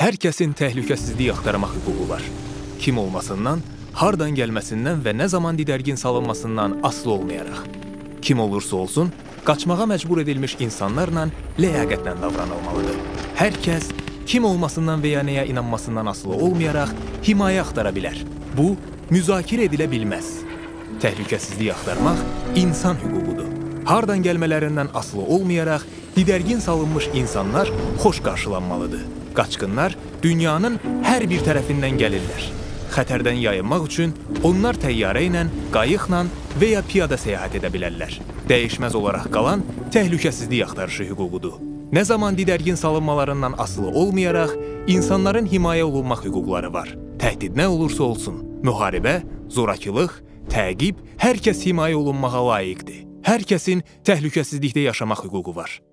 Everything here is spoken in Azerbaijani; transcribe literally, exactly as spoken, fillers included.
Hər kəsin təhlükəsizlik axtarmaq hüququ var. Kim olmasından, hardan gəlməsindən və nə zaman didərgin salınmasından asılı olmayaraq. Kim olursa olsun, qaçmağa məcbur edilmiş insanlarla ləyaqətlə davranılmalıdır. Hər kəs, kim olmasından və ya nəyə inanmasından asılı olmayaraq himayə axtara bilər. Bu, müzakirə edilə bilməz. Təhlükəsizlik axtarmaq insan hüququdur. Hardan gəlmələrindən asılı olmayaraq, didərgin salınmış insanlar xoş qarşılanmalıdır. Qaçqınlar dünyanın hər bir tərəfindən gəlirlər. Xətərdən yayınmaq üçün onlar təyyarə ilə, qayıqla və ya piyada səyahət edə bilərlər. Dəyişməz olaraq qalan təhlükəsizlik axtarışı hüququdur. Nə zaman didərgin salınmalarından asılı olmayaraq, insanların himayə olunmaq hüquqları var. Təhdid nə olursa olsun, müharibə, zorakılıq, təqib, hər kəs himayə olunmağa layiqdir. Hər kəsin təhlükəsizlikdə yaşamaq hüququ var.